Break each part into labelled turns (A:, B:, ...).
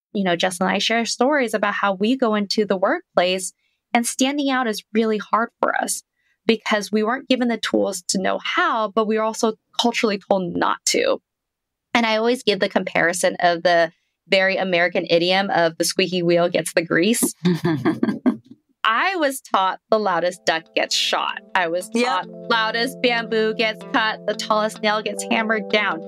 A: Jessalin and I share stories about how we go into the workplace and standing out is really hard for us because we weren't given the tools to know how, but we were also culturally told not to. And I always give the comparison of the very American idiom of the squeaky wheel gets the grease. I was taught the loudest duck gets shot. I was taught loudest bamboo gets cut, the tallest nail gets hammered down.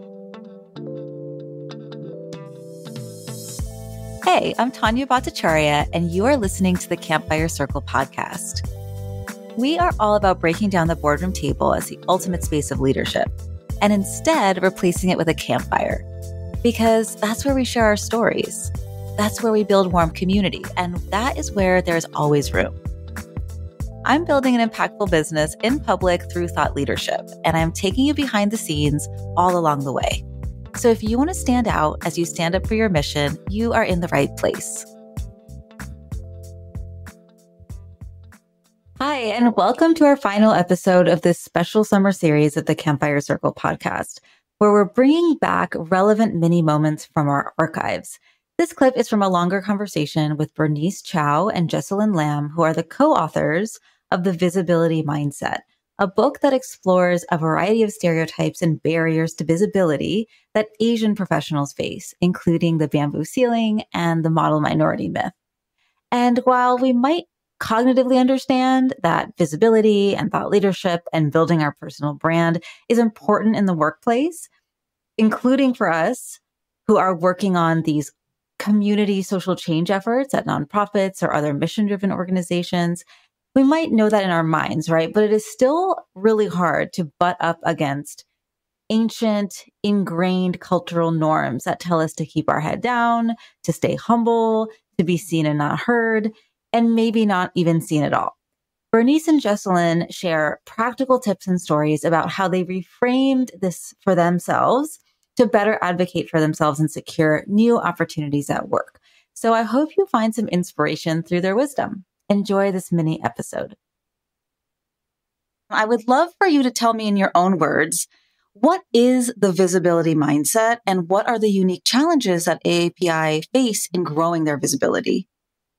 B: Hey, I'm Tania Bhattacharyya, and you are listening to the Campfire Circle podcast. We are all about breaking down the boardroom table as the ultimate space of leadership, and instead replacing it with a campfire. Because that's where we share our stories. That's where we build warm community, and that is where there's always room. I'm building an impactful business in public through thought leadership, and I'm taking you behind the scenes all along the way. So if you want to stand out as you stand up for your mission, you are in the right place. Hi, and welcome to our final episode of this special summer series of the Campfire Circle podcast, where we're bringing back relevant mini moments from our archives. This clip is from a longer conversation with Bernice Chao and Jessalin Lam, who are the co-authors of The Visibility Mindset, a book that explores a variety of stereotypes and barriers to visibility that Asian professionals face, including the bamboo ceiling and the model minority myth. And while we might cognitively understand that visibility and thought leadership and building our personal brand is important in the workplace, including for us who are working on these community social change efforts at nonprofits or other mission-driven organizations, we might know that in our minds, right? But it is still really hard to butt up against ancient, ingrained cultural norms that tell us to keep our head down, to stay humble, to be seen and not heard, and maybe not even seen at all. Bernice and Jessalin share practical tips and stories about how they reframed this for themselves to better advocate for themselves and secure new opportunities at work. So I hope you find some inspiration through their wisdom. Enjoy this mini episode. I would love for you to tell me in your own words, what is the visibility mindset and what are the unique challenges that AAPI face in growing their visibility?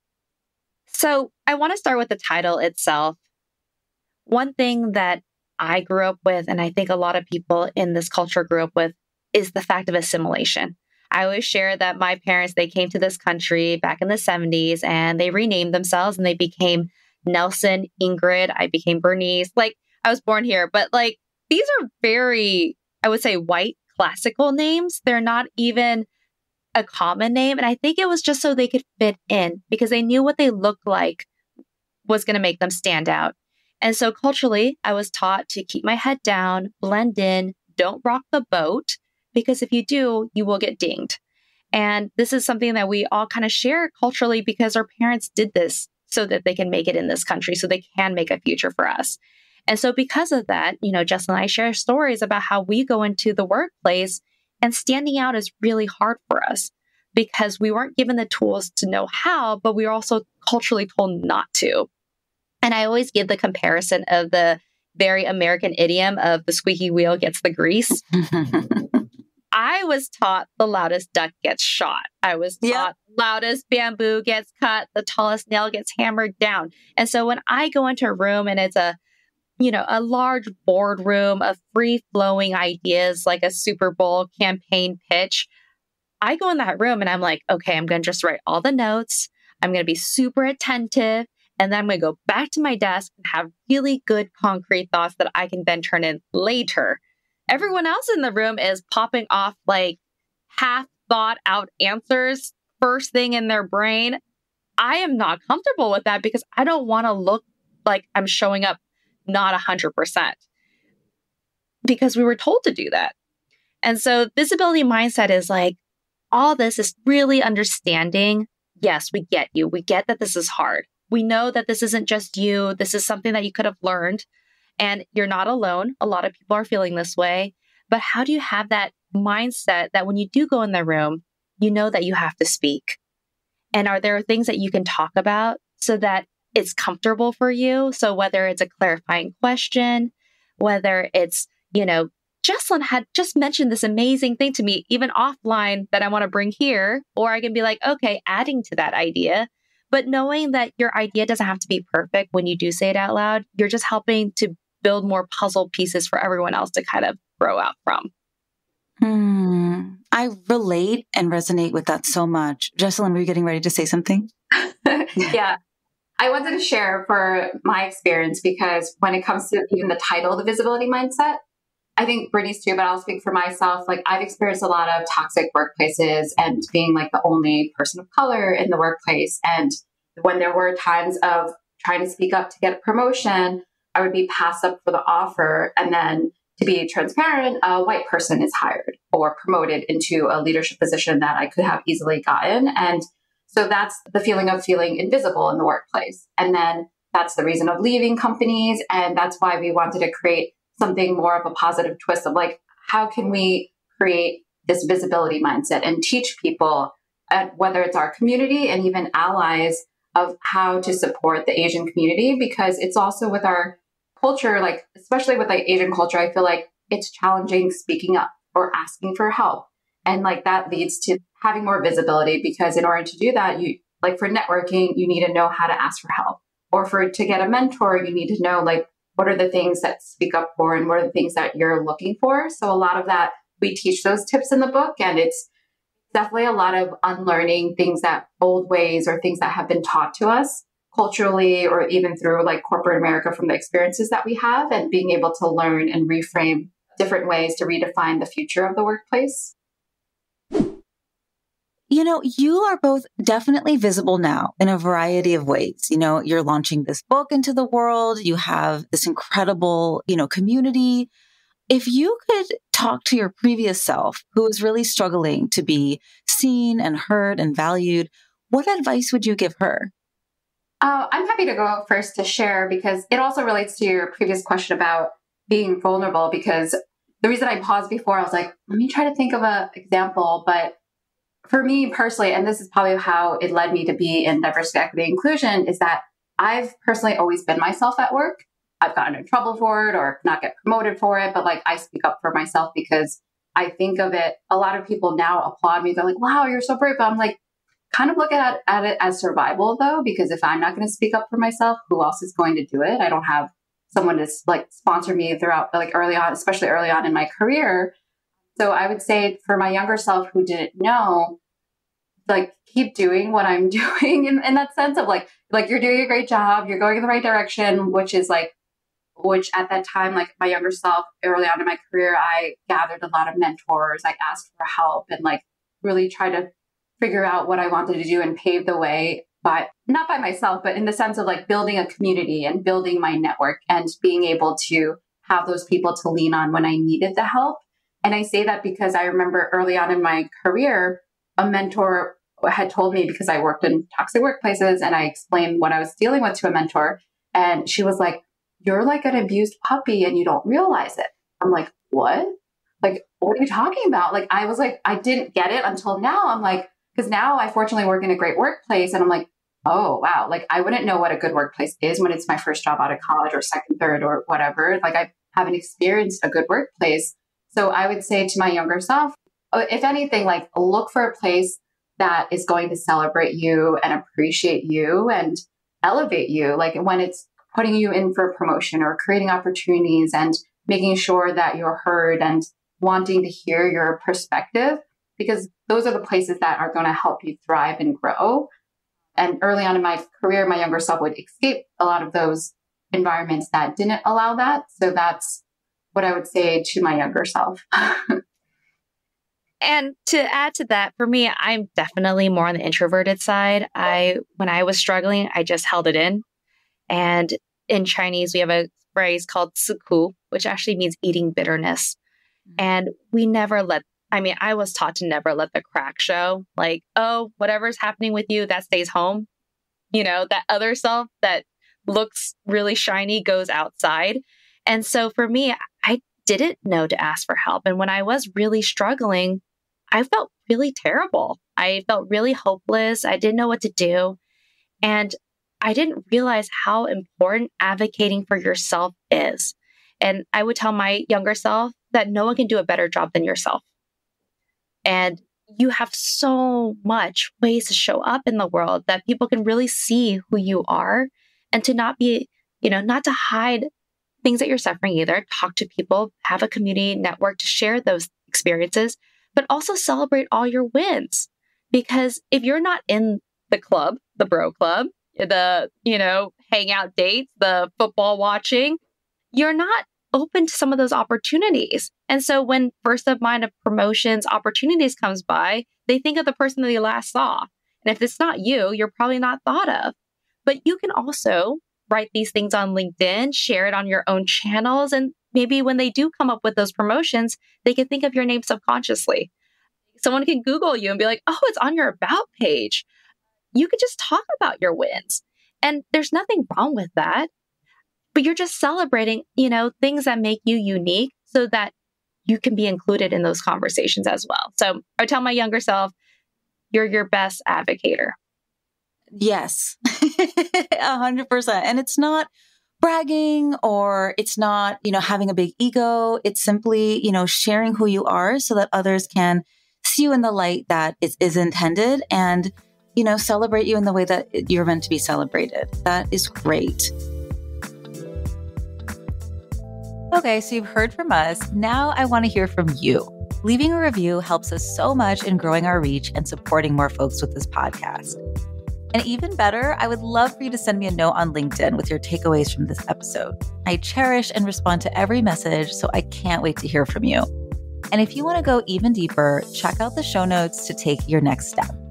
A: So I want to start with the title itself. One thing that I grew up with, and I think a lot of people in this culture grew up with, is the fact of assimilation. I always share that my parents, they came to this country back in the 70s and they renamed themselves and they became Nelson, Ingrid. I became Bernice. I was born here, but these are very, I would say, white classical names. They're not even a common name. And I think it was just so they could fit in because they knew what they looked like was going to make them stand out. And so culturally, I was taught to keep my head down, blend in, don't rock the boat, because if you do, you will get dinged. And this is something that we all kind of share culturally because our parents did this so that they can make it in this country, so they can make a future for us. And so because of that, Jessalin and I share stories about how we go into the workplace and standing out is really hard for us because we weren't given the tools to know how, but we were also culturally told not to. And I always give the comparison of the very American idiom of the squeaky wheel gets the grease. I was taught the loudest duck gets shot. I was taught loudest bamboo gets cut, the tallest nail gets hammered down. And so when I go into a room and it's a large boardroom of free-flowing ideas like a Super Bowl campaign pitch, I go in that room and I'm like, okay, I'm going to just write all the notes. I'm going to be super attentive. And then I'm going to go back to my desk and have really good concrete thoughts that I can then turn in later. Everyone else in the room is popping off half thought out answers first thing in their brain. I am not comfortable with that because I don't want to look like I'm showing up not 100% because we were told to do that. And so visibility mindset is all this is really understanding. Yes, we get you. We get that this is hard. We know that this isn't just you. This is something that you could have learned. And you're not alone. A lot of people are feeling this way. But how do you have that mindset that when you do go in the room, you know that you have to speak? And are there things that you can talk about so that it's comfortable for you? So whether it's a clarifying question, whether it's, Jessalin had just mentioned this amazing thing to me, even offline, that I want to bring here. Or I can be like, okay, adding to that idea. But knowing that your idea doesn't have to be perfect when you do say it out loud, you're just helping to build more puzzle pieces for everyone else to kind of grow out from.
B: I relate and resonate with that so much. Jessalin, were you getting ready to say something?
C: Yeah. I wanted to share for my experience, because when it comes to even the title, the visibility mindset, I think Bernice too, but I'll speak for myself. Like, I've experienced a lot of toxic workplaces and being like the only person of color in the workplace. And when there were times of trying to speak up to get a promotion, I would be passed up for the offer. And then, to be transparent, a white person is hired or promoted into a leadership position that I could have easily gotten. And so that's the feeling of feeling invisible in the workplace. And then that's the reason of leaving companies. And that's why we wanted to create something more of a positive twist of like, how can we create this visibility mindset and teach people, whether it's our community and even allies, of how to support the Asian community, because it's also with our culture, like especially with like Asian culture, I feel like it's challenging speaking up or asking for help. And like that leads to having more visibility, because in order to do that, you like for networking, you need to know how to ask for help, or to get a mentor, you need to know like what are the things that speak up for and what are the things that you're looking for. So a lot of that, we teach those tips in the book, and it's definitely a lot of unlearning things, that old ways or things that have been taught to us culturally, or even through like corporate America from the experiences that we have, and being able to learn and reframe different ways to redefine the future of the workplace.
B: You know, you are both definitely visible now in a variety of ways. You know, you're launching this book into the world. You have this incredible, community. If you could talk to your previous self who was really struggling to be seen and heard and valued, what advice would you give her?
C: I'm happy to go first to share, because it also relates to your previous question about being vulnerable. Because the reason I paused before, I was like, let me try to think of an example. But for me personally, and this is probably how it led me to be in diversity, equity, inclusion, is that I've personally always been myself at work. I've gotten in trouble for it or not get promoted for it, but like I speak up for myself because I think of it. A lot of people now applaud me. They're like, wow, you're so brave. But I'm like, kind of look at it as survival though, because if I'm not going to speak up for myself, who else is going to do it? I don't have someone to like sponsor me throughout, like early on, especially early on in my career. So I would say for my younger self who didn't know, like keep doing what I'm doing in that sense of like you're doing a great job, you're going in the right direction, which at that time, like my younger self early on in my career, I gathered a lot of mentors. I asked for help and like really tried to figure out what I wanted to do and pave the way, but not by myself, but in the sense of like building a community and building my network and being able to have those people to lean on when I needed the help. And I say that because I remember early on in my career, a mentor had told me, because I worked in toxic workplaces and I explained what I was dealing with to a mentor. And she was like, you're like an abused puppy and you don't realize it. I'm like, what? Like, what are you talking about? Like, I was like, I didn't get it until now. I'm like, because now I fortunately work in a great workplace. And I'm like, oh, wow. Like, I wouldn't know what a good workplace is when it's my first job out of college or second, third, or whatever. Like, I haven't experienced a good workplace. So I would say to my younger self, if anything, like look for a place that is going to celebrate you and appreciate you and elevate you. Like when it's putting you in for a promotion or creating opportunities and making sure that you're heard and wanting to hear your perspective, because those are the places that are going to help you thrive and grow. And early on in my career, my younger self would escape a lot of those environments that didn't allow that. So that's what I would say to my younger self.
A: And to add to that, for me, I'm definitely more on the introverted side. When I was struggling, I just held it in. And in Chinese, we have a phrase called "siku," which actually means eating bitterness. And I was taught to never let the crack show. Like, oh, whatever's happening with you, that stays home. That other self that looks really shiny goes outside. And so for me, I didn't know to ask for help. And when I was really struggling, I felt really terrible. I felt really hopeless. I didn't know what to do. And I didn't realize how important advocating for yourself is. And I would tell my younger self, that no one can do a better job than yourself. And you have so much ways to show up in the world that people can really see who you are, and to not be, not to hide things that you're suffering either. Talk to people, have a community network to share those experiences, but also celebrate all your wins. Because if you're not in the club, the bro club, the, hangout dates, the football watching, you're not open to some of those opportunities. And so when first of mind of promotions, opportunities comes by, they think of the person that they last saw. And if it's not you, you're probably not thought of. But you can also write these things on LinkedIn, share it on your own channels. And maybe when they do come up with those promotions, they can think of your name subconsciously. Someone can Google you and be like, oh, it's on your about page. You could just talk about your wins. And there's nothing wrong with that. But you're just celebrating, things that make you unique so that you can be included in those conversations as well. So I tell my younger self, you're your best advocator.
B: Yes, 100%. And it's not bragging, or it's not, having a big ego. It's simply, sharing who you are so that others can see you in the light that is intended, and, celebrate you in the way that you're meant to be celebrated. That is great. Okay, so you've heard from us. Now I want to hear from you. Leaving a review helps us so much in growing our reach and supporting more folks with this podcast. And even better, I would love for you to send me a note on LinkedIn with your takeaways from this episode. I cherish and respond to every message, so I can't wait to hear from you. And if you want to go even deeper, check out the show notes to take your next step.